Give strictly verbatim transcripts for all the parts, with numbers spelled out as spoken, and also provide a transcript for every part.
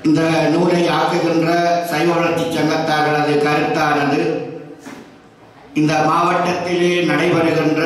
இந்த நூலை ஆக்குகின்ற சைவ வளர்ச்சி சங்கத்தார்களது கருத்தானது இந்த மாவட்டத்திலே நடைபெறுகின்ற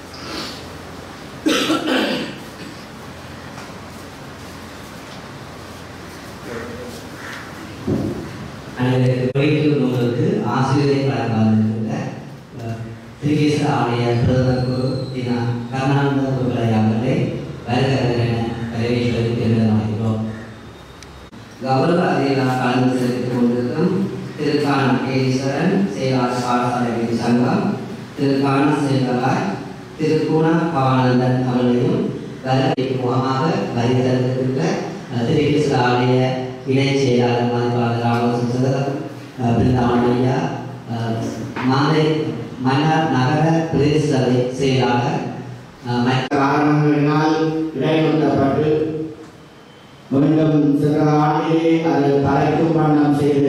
நூலுக்கு ஆசிரியரை வழங்காதிருக்கின்ற திருகேச ஆலய பிரதமர் குரு தினா கருணானந்த குருகளையாளர்களை வருகிறது என வரவேற்பதற்கிறோம். கௌரவ அதிகாரிகள் கலந்து செலுத்திக் கொண்டிருக்கும் திருக்கான கேதீஸ்வரன் செயலாளர் பாடசாலை சங்கம் திருக்கான செயலாளர் திருக்குண பவானந்தன் அவர்களையும் வரவேற்பு முகமாக வருகிறதுக்கின்ற திருகேச ஆலய இணை செயலாளர் மதிப்பாளர் ராமசுந்தரம் பிருந்தாவனையா மாலை மன்னர் நகர பிரதேச சபை செயலாளர் காரணங்களினால் இடைநிறுத்தப்பட்டு மீண்டும் சென்ற ஆண்டிலே அது தலைக்கும் வண்ணம் செய்து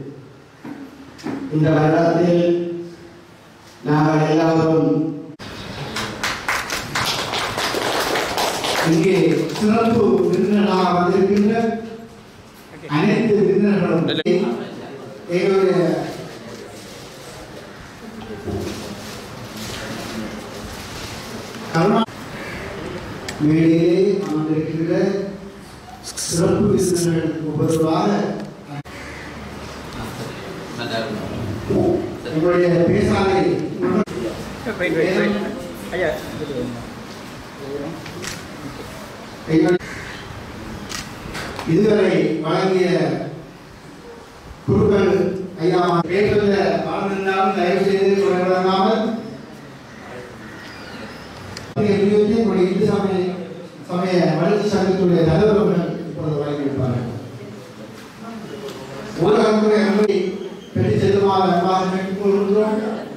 இந்த வருடத்தில் நாங்கள் எல்லோரும் இங்கே சிறப்பு விருந்தினராக வந்திருக்கின்ற அனைத்து விருந்தினர்களும் எங்களுடைய மேடையிலே அமர்ந்திருக்கின்ற சிறப்பு விருந்தினர்களுக்கு ஒவ்வொருவாக எங்களுடைய பேசாலை இதுவரை வழங்கிய குருக்கள் ஐயா பேசுவத வாழ்ந்திருந்தாலும் தயவு செய்து குறைவிடாமல் இந்து சமய சமய வளர்ச்சி சங்கத்துடைய தலைவர்கள் இப்பொழுது வழங்கியிருப்பார்கள். ஊடகத்துறை அன்பை பெற்று செல்லுமாறு அன்பாக கேட்டுக் கொள்கிறோம்.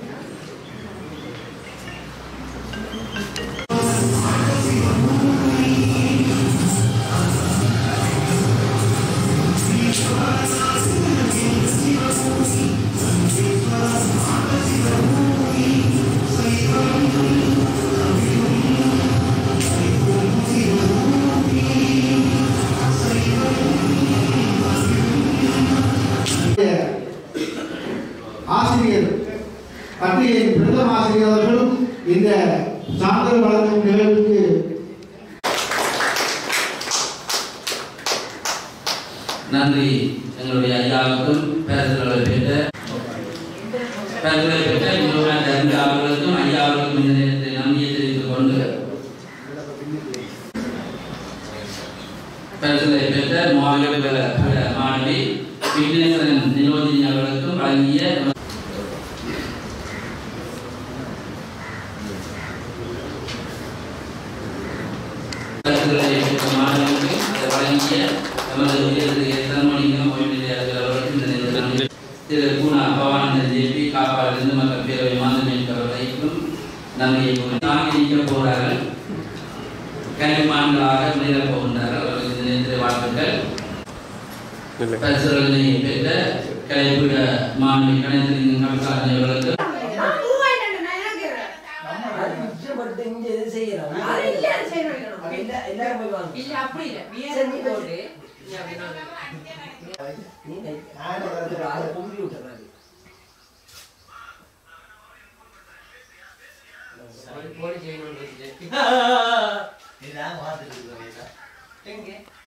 ஆசிரியர் பட்டியலின் பிரதம ஆசிரியர் அவர்களும் இந்த சான்றிதழ் வழங்கும் நிகழ்வுக்கு நன்றி. எங்களுடைய ஐயாவுக்கும் பேரர்களை பெற்ற பேரர்களை பெற்ற எங்களுடைய அவர்களுக்கும் ஐயாவுக்கும் இந்த நேரத்தில் நன்றியை தெரிவித்துக் கொண்டு பேரர்களை பெற்ற மாவட்ட மாணவி விக்னேஸ்வரன் நிலோஜினி அவர்களுக்கும் வழங்கிய மாணவர்களுக்கு அதை வழங்கிய நமது உயர் தன்மொழிங்கம் அவர்களுக்கு திரு குணா பவானந்தன் ஜேபி காப்பாளர் இந்து மக்கள் பேரவை மாந்தமேற்கு அவர்களுக்கும் நன்றியை தாங்கி நிற்க போகிறார்கள். கலைமான்களாக முன்னேறப் போகின்றார்கள். அவர்களுக்கு இந்த நேரத்தில் வாழ்த்துக்கள். பரிசுகளை பெற்ற கலைப்புட மாணவி கணேசலிங்கம் கவிசாரணி அவர்களுக்கு எல்லாம்